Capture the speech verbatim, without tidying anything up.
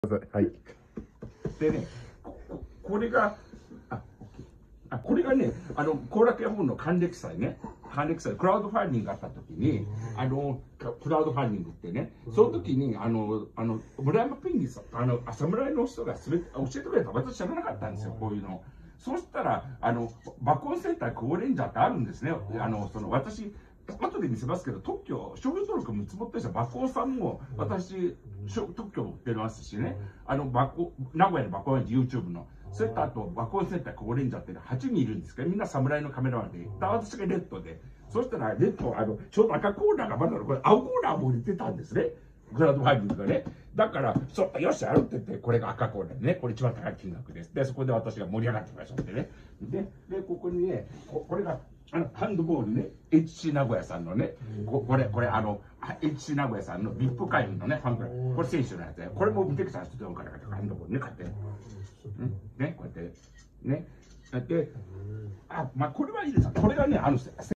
はい。でね、ここれが、あ、あこれがね、あの、後楽園ホールの還暦祭ね、還暦祭、クラウドファンディングがあった時に、あの、クラウドファンディングってね、その時に、あの、あの、村山ペンギンさん、あの、侍の人がすべて教えてくれた。私知らなかったんですよ、こういうの。そうしたら、あの、爆音センタークオレンジャーってあるんですね。あの、その、私、後で見せますけど、特許、商標登録も積もった人は、爆音さんも、私、特許持ってますしね、あの、爆音、名古屋の爆音エンジ YouTube の、そういった後、爆音センタークオレンジャーってはちにんいるんですけど、みんな侍のカメラマンで、私がレッドで、そしたら、レッド、あの、ちょうど赤コーナーがまだ、これ、青コーナーも売れてたんですね。クラウドファンディングがね。だから、ちょっとよし、やるって言って、これが赤コーナーでね、これ一番高い金額です。で、そこで私が盛り上がってましたってね。で、で、ここにね、ここれが、あの、ハンドボールね、エイチシー 名古屋さんのね、ここれ、これ、あの、エイチシー 名古屋さんの ブイアイピー 会員のね、ファンクラブ、これ選手のやつで、これも見てきた人とからハンドボールね、買って。うんね、こうやって、ね。で、あ、まあ、これはいいです。これがね、あの、